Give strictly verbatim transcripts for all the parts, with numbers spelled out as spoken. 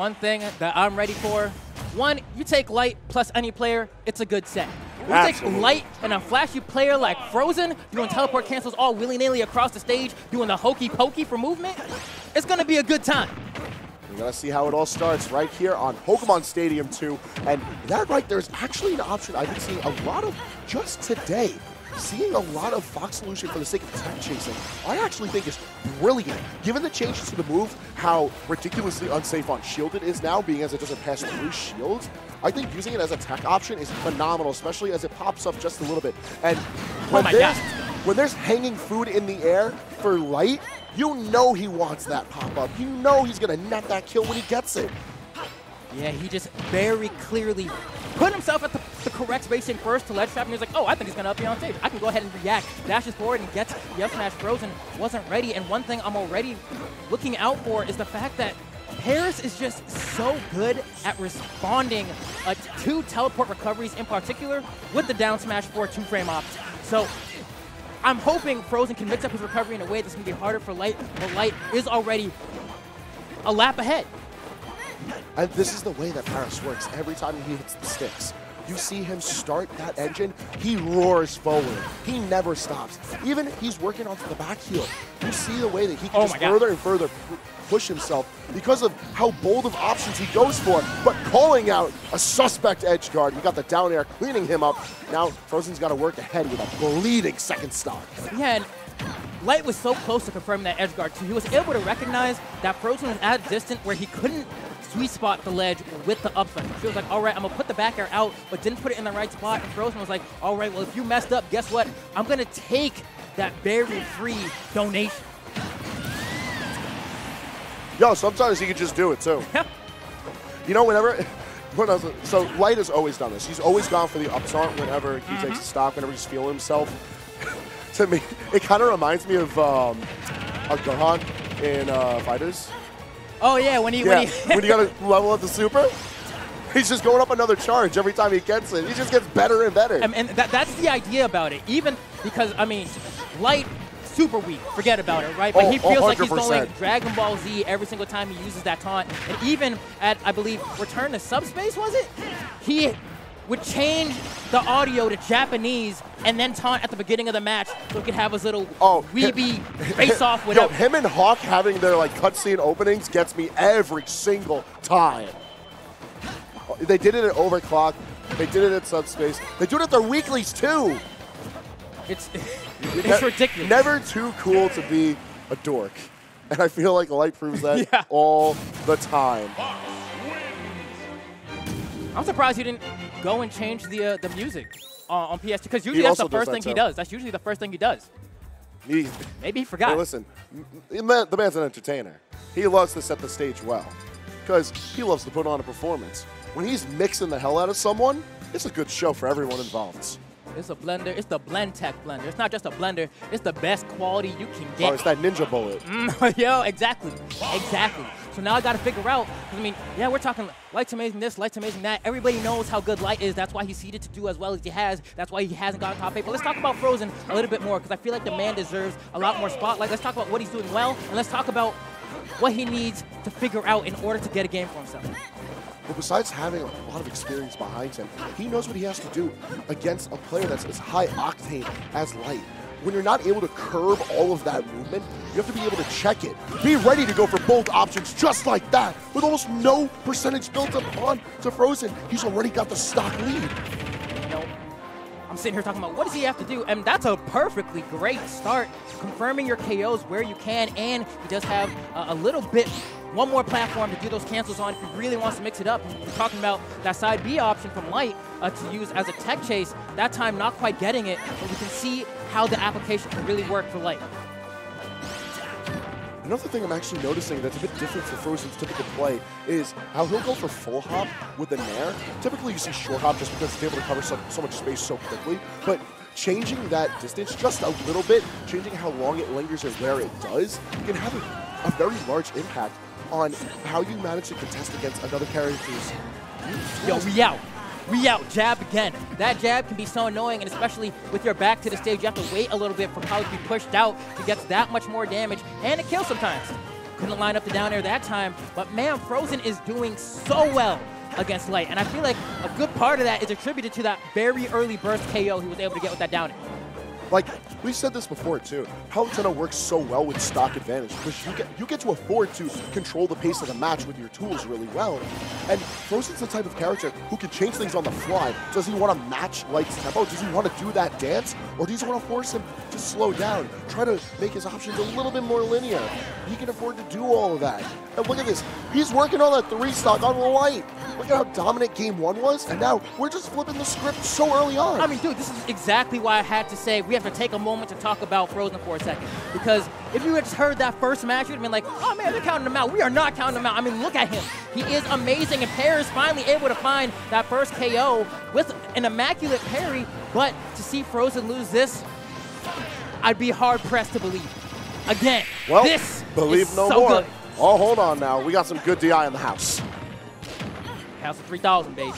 one thing that I'm ready for, one, you take Light plus any player, it's a good set. You take Light and a flashy player like Frozen, doing teleport cancels all willy-nilly across the stage, doing the hokey pokey for movement, it's going to be a good time. We're going to see how it all starts right here on Pokemon Stadium two. And that right there is actually an option I've been seeing a lot of just today. Seeing a lot of Fox Solution for the sake of tech chasing, I actually think is brilliant. Given the changes to the move, how ridiculously unsafe on shield it is now, being as it doesn't pass through shields, I think using it as a tech option is phenomenal, especially as it pops up just a little bit. And when, oh there's, when there's hanging food in the air for Light, you know he wants that pop-up. You know he's going to net that kill when he gets it. Yeah, he just very clearly put himself at the, the correct spacing first to ledge trap, and he was like, oh, I think he's going to up me on stage. I can go ahead and react. Dashes forward and gets the up smash. Frozen wasn't ready, and one thing I'm already looking out for is the fact that Paris is just so good at responding uh, to teleport recoveries in particular with the down smash for two-frame option. So I'm hoping Frozen can mix up his recovery in a way that's going to be harder for Light, but Light is already a lap ahead. And this is the way that Paris works. Every time he hits the sticks, you see him start that engine, he roars forward. He never stops. Even he's working onto the back heel. You see the way that he can oh just further and further push himself because of how bold of options he goes for, but calling out a suspect edge guard. We got the down air cleaning him up. Now Frozen's got to work ahead with a bleeding second stock. Yeah, and Light was so close to confirming that edge guard too. He was able to recognize that Frozen was at a distance where he couldn't sweet spot the ledge with the up smash. He was like, all right, I'm going to put the back air out, but didn't put it in the right spot. And Frozen was like, all right, well, if you messed up, guess what? I'm going to take that very free donation. Yo, sometimes he could just do it, too. Yeah. You know, whenever... When I was, so Light has always done this. He's always gone for the up start whenever he mm-hmm. takes a stock, whenever he's feeling himself. To me, it kind of reminds me of um, a Gohan in uh, Fighters. Oh, yeah, when he... Yeah, when, he when you got to level up the super, he's just going up another charge every time he gets it. He just gets better and better. And, and that, that's the idea about it. Even because, I mean, Light, super weak. Forget about it, right? But oh, he feels one like hundred percent. he's going Dragon Ball Z every single time he uses that taunt. And even at, I believe, Return to Subspace, was it? He would change the audio to Japanese and then taunt at the beginning of the match so he could have his little oh, weeby face-off with Yo, him and Hawk having their like cutscene openings gets me every single time. They did it at Overclock. They did it at Subspace. They do it at their weeklies too. It's, it's ne ridiculous. Never too cool to be a dork. And I feel like Light proves that yeah. all the time. I'm surprised he didn't go and change the uh, the music uh, on P S two, because usually that's the first thing he does. That's usually the first thing he does. He, Maybe he forgot. Hey, listen, the man's an entertainer. He loves to set the stage well because he loves to put on a performance. When he's mixing the hell out of someone, it's a good show for everyone involved. It's a blender. It's the Blend Tech blender. It's not just a blender. It's the best quality you can get. Oh, it's that ninja bullet. Mm, yo, exactly. Exactly. So now I got to figure out, I mean, yeah, we're talking Light's amazing this, Light's amazing that. Everybody knows how good Light is. That's why he's seeded to do as well as he has. That's why he hasn't gotten top eight. But let's talk about Frozen a little bit more, because I feel like the man deserves a lot more spotlight. Let's talk about what he's doing well, and let's talk about what he needs to figure out in order to get a game for himself. But besides having a lot of experience behind him, he knows what he has to do against a player that's as high octane as Light. When you're not able to curb all of that movement, you have to be able to check it. Be ready to go for both options just like that. With almost no percentage built up on to Frozen, he's already got the stock lead. You know, I'm sitting here talking about what does he have to do, and that's a perfectly great start. Confirming your K Os where you can, and he does have uh, a little bit one more platform to do those cancels on if he really wants to mix it up. We're talking about that side B option from Light uh, to use as a tech chase. That time not quite getting it, but we can see how the application can really work for Light. Another thing I'm actually noticing that's a bit different for Frozen's typical play is how he'll go for full hop with the Nair. Typically you see short hop just because he's able to cover so, so much space so quickly, but changing that distance just a little bit, changing how long it lingers and where it does, can have a, a very large impact on how you manage to contest against another character's. Yo, we out. We out. Jab again. That jab can be so annoying, and especially with your back to the stage, you have to wait a little bit for Palu to be pushed out to get that much more damage, and it kills sometimes. couldn't line up the down air that time. But man, Frozen is doing so well against Light. And I feel like a good part of that is attributed to that very early burst K O he was able to get with that down air. Like, we said this before too, Palutena works so well with stock advantage because you get you get to afford to control the pace of the match with your tools really well. And Frozen's the type of character who can change things on the fly. Does he want to match Light's tempo? Does he want to do that dance? Or does he want to force him to slow down? Try to make his options a little bit more linear. He can afford to do all of that. And look at this. He's working on that three stock on Light. Look at how dominant game one was. And now we're just flipping the script so early on. I mean, dude, this is exactly why I had to say we have to take a moment to talk about Frozen for a second. Because if you had just heard that first match, you'd have been like, oh man, they're counting him out. We are not counting him out. I mean, look at him. He is amazing. And Pear is finally able to find that first K O with an immaculate parry. But to see Frozen lose this, I'd be hard-pressed to believe. Again, well, this believe is no so more. good. Oh, hold on now. We got some good D I in the house. House of three thousand, baby.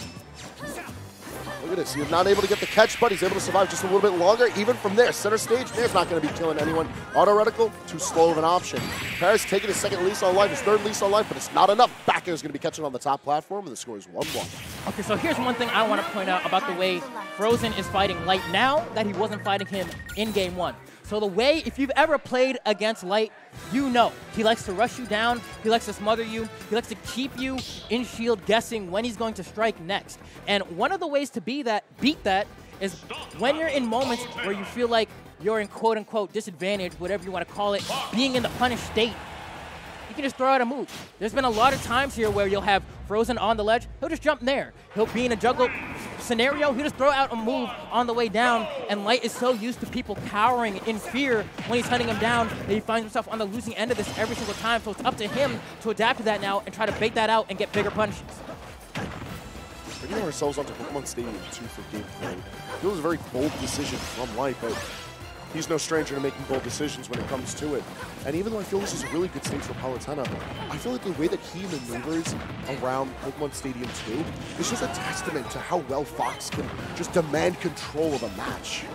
Look at this. He's not able to get the catch, but he's able to survive just a little bit longer. Even from there, center stage, there's not going to be killing anyone. Auto reticle, too slow of an option. Paris taking his second lease on life, his third lease on life, but it's not enough. Back air is going to be catching on the top platform, and the score is one one. Okay, so here's one thing I want to point out about the way Frozen is fighting Light now that he wasn't fighting him in game one. So the way, if you've ever played against Light, you know he likes to rush you down, he likes to smother you, he likes to keep you in shield guessing when he's going to strike next. And one of the ways to be that, beat that is when you're in moments where you feel like you're in quote-unquote disadvantage, whatever you want to call it, being in the punished state, you can just throw out a move. There's been a lot of times here where you'll have Frozen on the ledge, he'll just jump there. He'll be in a juggle scenario, he'll just throw out a move on the way down, and Light is so used to people cowering in fear when he's hunting him down that he finds himself on the losing end of this every single time, so it's up to him to adapt to that now and try to bait that out and get bigger punishes. Bringing ourselves onto Pokemon Stadium two for game three. It was a very bold decision from Light, but he's no stranger to making bold decisions when it comes to it. And even though I feel this is a really good stage for Palutena, I feel like the way that he maneuvers around Pokemon Stadium two is just a testament to how well Fox can just demand control of a match.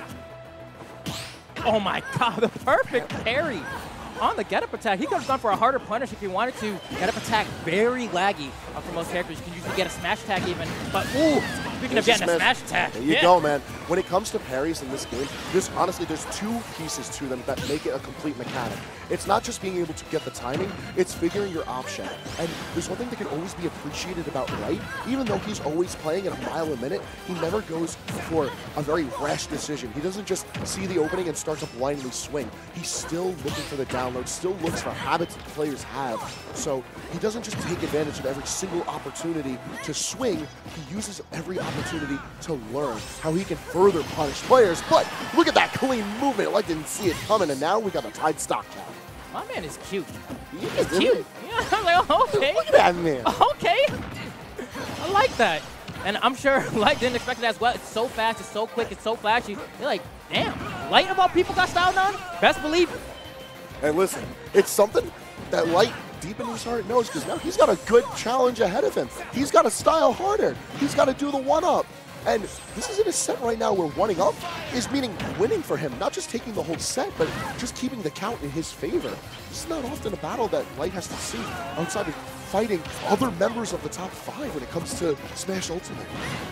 Oh my god, the perfect parry on the get-up attack. He could have gone for a harder punish if he wanted to. Get-up attack, very laggy uh, for most characters. You can usually get a smash attack even, but ooh, speaking of getting a smash attack. There you yeah. go, man. When it comes to parries in this game, there's honestly, there's two pieces to them that make it a complete mechanic. It's not just being able to get the timing, it's figuring your option. And there's one thing that can always be appreciated about Light. Even though he's always playing at a mile a minute, he never goes for a very rash decision. He doesn't just see the opening and start to blindly swing. He's still looking for the download, still looks for habits that players have. So he doesn't just take advantage of every single opportunity to swing, he uses every opportunity to learn how he can further punish players. But look at that clean movement. Light didn't see it coming, and now we got a tied stock count. My man is cute. He He's cute. Yeah, I'm like, oh, okay. Look at that man. Okay. I like that. And I'm sure Light didn't expect it as well. It's so fast, it's so quick, it's so flashy. You're like, damn, Light of all people got styled on? Best believe it. And listen, it's something that Light deep in his heart knows, because now he's got a good challenge ahead of him. He's got to style harder. He's got to do the one-up. And this is in a set right now where one up is meaning winning for him, not just taking the whole set, but just keeping the count in his favor. This is not often a battle that Light has to see outside of fighting other members of the top five when it comes to Smash Ultimate.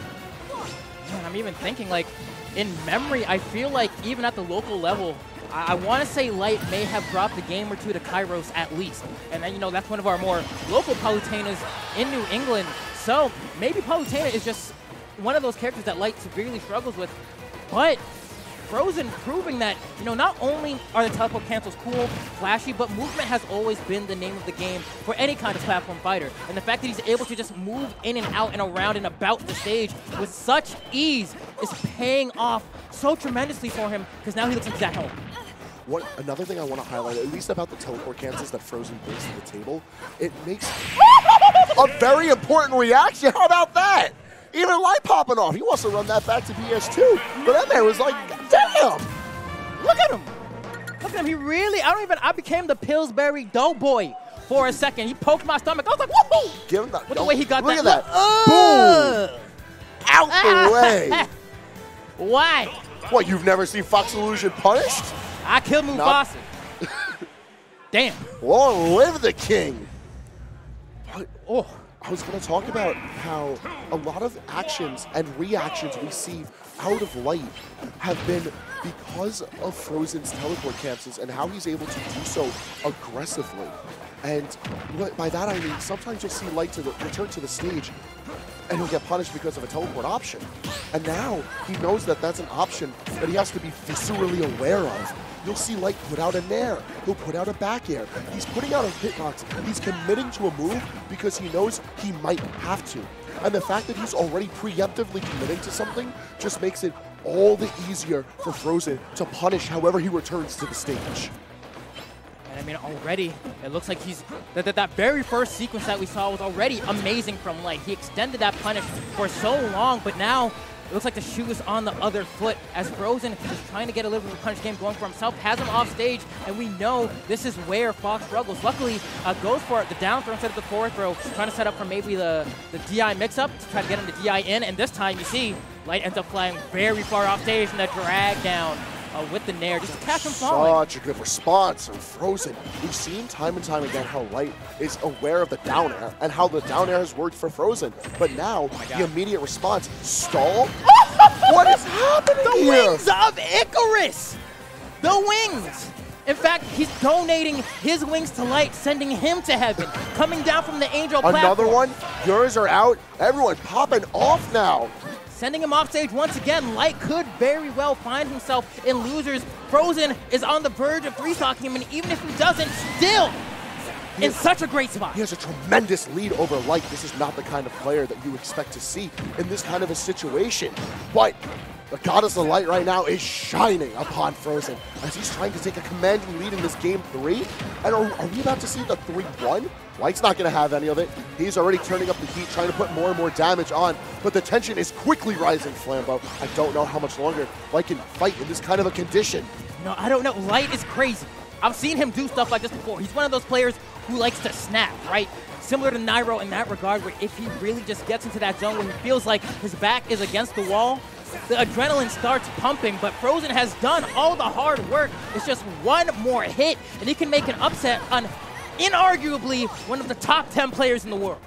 Man, I'm even thinking, like, in memory, I feel like even at the local level, I, I want to say Light may have dropped a game or two to Kairos at least. And, then, you know, that's one of our more local Palutenas in New England. So maybe Palutena is just one of those characters that Light severely struggles with, but Frozen proving that, you know, not only are the teleport cancels cool, flashy, but movement has always been the name of the game for any kind of platform fighter. And the fact that he's able to just move in and out and around and about the stage with such ease is paying off so tremendously for him, because now he looks like at home. What, another thing I want to highlight, at least about the teleport cancels that Frozen brings to the table, it makes a very important reaction. How about that? Even Light popping off. He wants to run that back to B S two. But that man was like, damn. Look at him. Look at him. He really, I don't even, I became the Pillsbury Doughboy for a second. He poked my stomach. I was like, woohoo. Give him that. With the way he got look that. Look at that. Uh, Boom. Out the way. Why? What, you've never seen Fox Illusion punished? I killed Mufasa. Damn. Long live the king. But, Oh. I was going to talk about how a lot of actions and reactions we see out of Light have been because of Frozen's teleport cancels and how he's able to do so aggressively. And what, by that I mean, sometimes you'll see Light to the, return to the stage and he'll get punished because of a teleport option. And now he knows that that's an option that he has to be viscerally aware of. You'll see Light put out a nair. He'll put out a back air. He's putting out a hitbox. He's committing to a move because he knows he might have to. And the fact that he's already preemptively committing to something just makes it all the easier for Frozen to punish however he returns to the stage. And I mean, already, it looks like he's, that, that, that very first sequence that we saw was already amazing from Light. He extended that punish for so long, but now, it looks like the shoe is on the other foot as Frozen is trying to get a little bit of a punish game going for himself, has him off stage, and we know this is where Fox struggles. Luckily, uh, goes for it, the down throw instead of the forward throw, trying to set up for maybe the, the D I mix-up to try to get him to D I in, and this time you see Light ends up flying very far off stage and the drag down uh, with the nair just to catch him falling. Such a good response from Frozen. We've seen time and time again how Light is aware of the down air and how the down air has worked for Frozen. But now, oh the immediate response, stall? What is happening The here? wings of Icarus! The wings! In fact, he's donating his wings to Light, sending him to heaven, coming down from the angel Another platform. one, yours are out. Everyone popping off now. Sending him off stage once again. Light could very well find himself in losers. Frozen is on the verge of three-stocking him, and even if he doesn't, still He in has, such a great spot. He has a tremendous lead over Light. This is not the kind of player that you expect to see in this kind of a situation. But the goddess of Light right now is shining upon Frozen as he's trying to take a commanding lead in this game three. And are, are we about to see the three one? Light's not going to have any of it. He's already turning up the heat, trying to put more and more damage on, but the tension is quickly rising, Flambo. I don't know how much longer Light can fight in this kind of a condition. No, I don't know. Light is crazy. I've seen him do stuff like this before. He's one of those players who likes to snap, right? Similar to Nairo in that regard, where if he really just gets into that zone where he feels like his back is against the wall, the adrenaline starts pumping, but Frozen has done all the hard work. It's just one more hit, and he can make an upset on inarguably one of the top ten players in the world.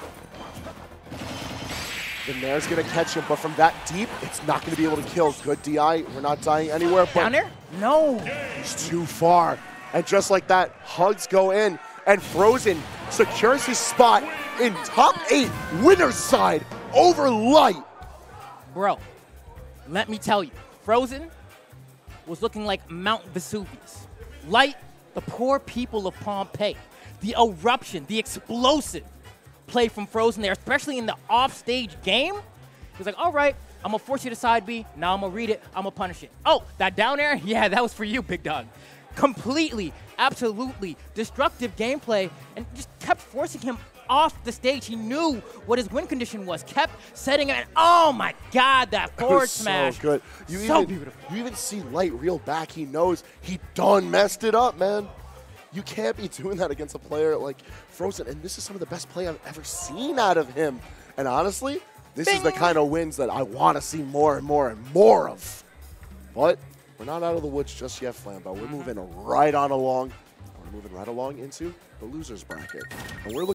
The Nair's going to catch him, but from that deep, it's not going to be able to kill. Good D I. We're not dying anywhere. But Down there? No. He's too far. And just like that, hugs go in, and Frozen secures his spot in top eight, winner's side over Light. Bro, let me tell you, Frozen was looking like Mount Vesuvius. Light, the poor people of Pompeii. The eruption, the explosive play from Frozen there, especially in the off-stage game. He was like, all right, I'm going to force you to side B. Now I'm going to read it. I'm going to punish it. Oh, that down air? Yeah, that was for you, big dog. Completely, absolutely destructive gameplay, and just kept forcing him off the stage. He knew what his win condition was, kept setting it. Oh my God, that forward smash. So good. You so even, beautiful. You even see Light reel back. He knows he done messed it up, man. You can't be doing that against a player like Frozen, and this is some of the best play I've ever seen out of him. And honestly, this Bing. is the kind of wins that I want to see more and more and more of. But we're not out of the woods just yet, Flambo. We're moving right on along. We're moving right along into the losers bracket. And we're looking